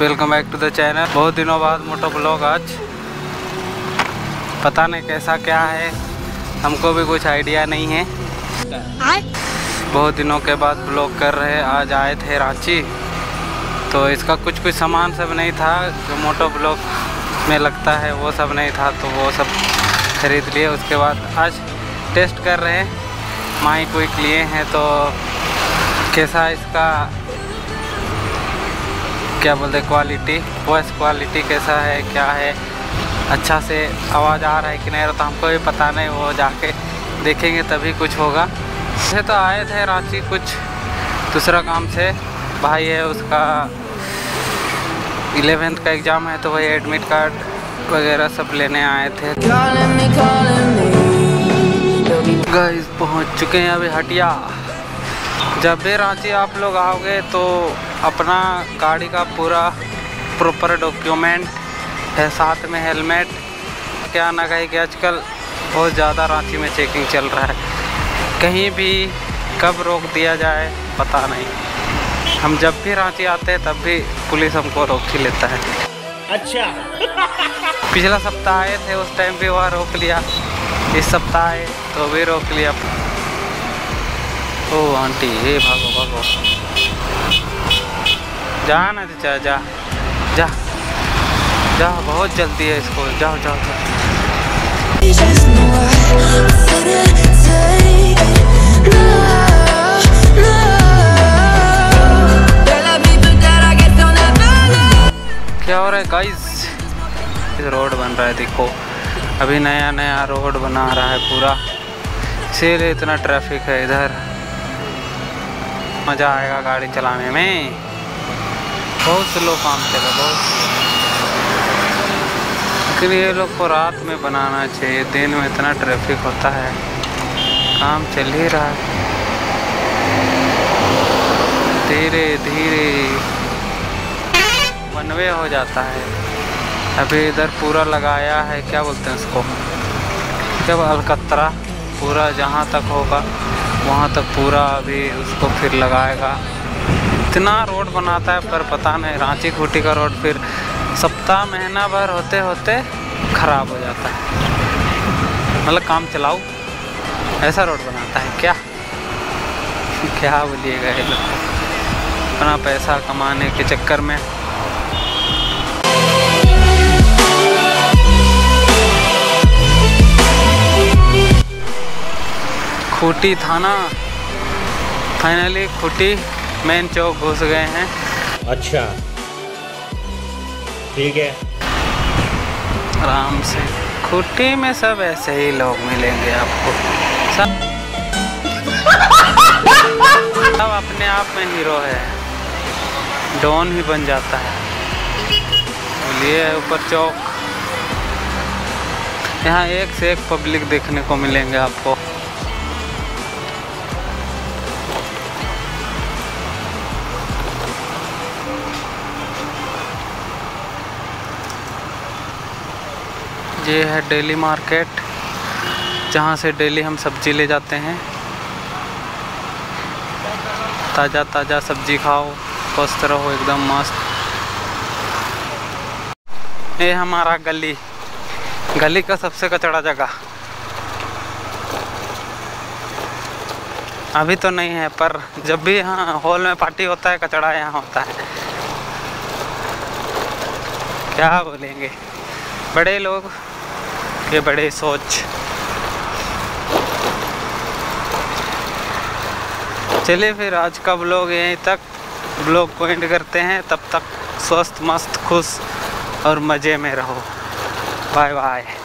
Welcome back to the channel. बहुत दिनों बाद मोटो ब्लॉग आज, पता नहीं कैसा क्या है, हमको भी कुछ आइडिया नहीं है। बहुत दिनों के बाद ब्लॉग कर रहे हैं। आज आए थे रांची, तो इसका कुछ सामान सब नहीं था जो मोटो ब्लॉग में लगता है, वो सब नहीं था, तो वो सब खरीद लिए। उसके बाद आज टेस्ट कर रहे हैं, माइक वाइक लिए हैं, तो कैसा इसका क्या बोलते क्वालिटी, वॉइस क्वालिटी कैसा है, क्या है, अच्छा से आवाज़ आ रहा है कि नहीं, तो हमको भी पता नहीं, वो जाके देखेंगे तभी कुछ होगा। वैसे तो आए थे रांची कुछ दूसरा काम से, भाई है उसका 11th का एग्ज़ाम है, तो वही एडमिट कार्ड वगैरह सब लेने आए थे। गाइस पहुंच चुके हैं अभी हटिया। जब भी रांची आप लोग आओगे तो अपना गाड़ी का पूरा प्रॉपर डॉक्यूमेंट है, साथ में हेलमेट। क्या ना कहे कि आजकल बहुत ज़्यादा रांची में चेकिंग चल रहा है, कहीं भी कब रोक दिया जाए पता नहीं। हम जब भी रांची आते हैं तब भी पुलिस हमको रोक ही लेता है। अच्छा पिछला सप्ताह आए थे, उस टाइम भी वहाँ रोक लिया, इस सप्ताह आए तो भी रोक लिया। ओ आंटी, हे भागो भागो, जा ना जा जा जा जा, बहुत जल्दी है इसको, जाओ जाओ जाओ। क्या हो रहा है गाइस, रोड बन रहा है, देखो अभी नया नया रोड बना रहा है पूरा, इसीलिए इतना ट्रैफिक है इधर। मज़ा आएगा गाड़ी चलाने में, बहुत स्लो काम चला, बहुत स्लो। लेकिन ये लोग को रात में बनाना चाहिए, दिन में इतना ट्रैफिक होता है, काम चल ही रहा है धीरे धीरे, वन वे हो जाता है। अभी इधर पूरा लगाया है, क्या बोलते हैं उसको, क्या अलकतरा, पूरा जहाँ तक होगा वहाँ तक पूरा अभी उसको फिर लगाएगा। इतना रोड बनाता है पर पता नहीं, रांची खूंटी का रोड फिर सप्ताह महीना भर होते होते ख़राब हो जाता है। मतलब काम चलाओ ऐसा रोड बनाता है क्या, क्या बोलिएगा ये लोग, अपना पैसा कमाने के चक्कर में। खूंटी थाना, फाइनली खूंटी मेन चौक घुस गए हैं। अच्छा ठीक है, आराम से। खूंटी में सब ऐसे ही लोग मिलेंगे आपको, सब अपने आप में हीरो है, डॉन ही बन जाता है। बोलिए ऊपर चौक, यहाँ एक से एक पब्लिक देखने को मिलेंगे आपको। ये है डेली मार्केट, जहाँ से डेली हम सब्जी ले जाते हैं। ताज़ा ताज़ा सब्जी खाओ, स्वस्थ रहो एकदम मस्त। ये हमारा गली, गली का सबसे कचड़ा जगह। अभी तो नहीं है, पर जब भी यहाँ हॉल में पार्टी होता है कचड़ा यहाँ होता है। क्या बोलेंगे, बड़े लोग के बड़े सोच। चलिए फिर आज का ब्लॉग यहीं तक, ब्लॉग को एंड करते हैं। तब तक स्वस्थ मस्त खुश और मज़े में रहो। Bye bye.